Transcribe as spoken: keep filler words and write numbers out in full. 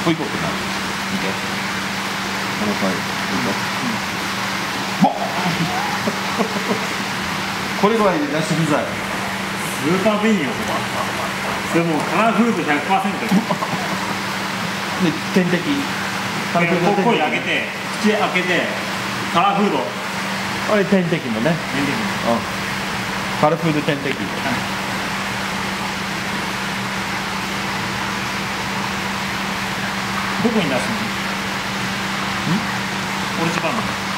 こ行こうってなる。見て。この回、ボーンこれぐらいで出してください。 スーパー便利よ、ここは。それもうカラーフード ひゃくパーセント で点滴カラーフード声上げて口開けてカラーフードこれ点滴もね、 点滴うん、カラーフード点滴、 どこに出すの？ん？オルチバンド。